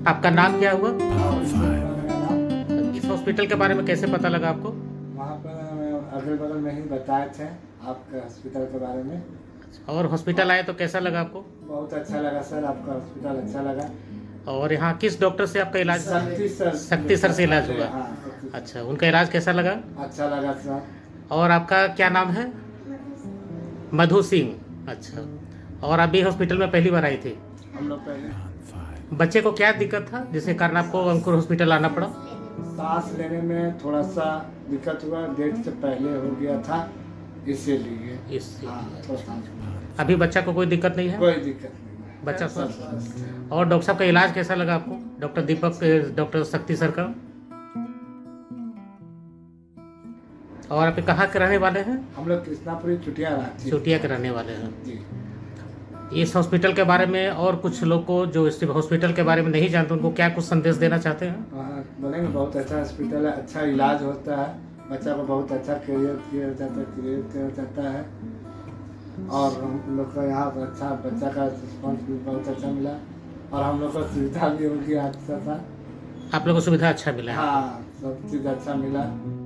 आपका नाम क्या हुआ? मेरा नाम इस हॉस्पिटल के बारे में कैसे पता लगा आपको? वहाँ पर अगल बगल में ही बताए थे आपके हॉस्पिटल के बारे में। और हॉस्पिटल आए तो कैसा लगा आपको? बहुत अच्छा लगा सर, आपका हॉस्पिटल अच्छा लगा। और यहाँ किस डॉक्टर से आपका इलाज? शक्ति सर से इलाज हुआ। हाँ, शक्ति सर। अच्छा, उनका इलाज कैसा लगा? अच्छा लगा सर। और आपका क्या नाम है? मधु सिंह। अच्छा, और आप भी हॉस्पिटल में पहली बार आई थी? हम लोग पहले बच्चे को क्या दिक्कत था जिसके कारण आपको अंकुर हॉस्पिटल आना पड़ा? सांस लेने में थोड़ा सा दिक्कत हुआ, डेट से पहले हो गया था, इसीलिए। इससे हाँ, थोड़ा अभी बच्चा को कोई दिक्कत नहीं है? कोई दिक्कत नहीं। बच्चा स्वस्थ। और डॉक्टर साहब का इलाज कैसा लगा आपको? Doctor Deepak, doctor Shakti sir का। और आप कहाँ के रहने वाले हैं? हम लोग कृष्णापुरी चुटिया के रहने वाले हैं जी। इस हॉस्पिटल के बारे में और कुछ लोग को जो इस हॉस्पिटल के बारे में नहीं जानते उनको क्या कुछ संदेश देना चाहते हैं? हाँ, बोलेंगे बहुत अच्छा हॉस्पिटल है, अच्छा इलाज होता है, बच्चा को बहुत अच्छा क्लियर किया जाता है। और हम लोग को यहाँ पर अच्छा बच्चा का रिस्पॉन्स भी बहुत अच्छा मिला, और हम लोग को सुविधा भी हो गया अच्छा सा। आप लोगों को सुविधा अच्छा मिला है? हाँ, सब चीज़ अच्छा मिला।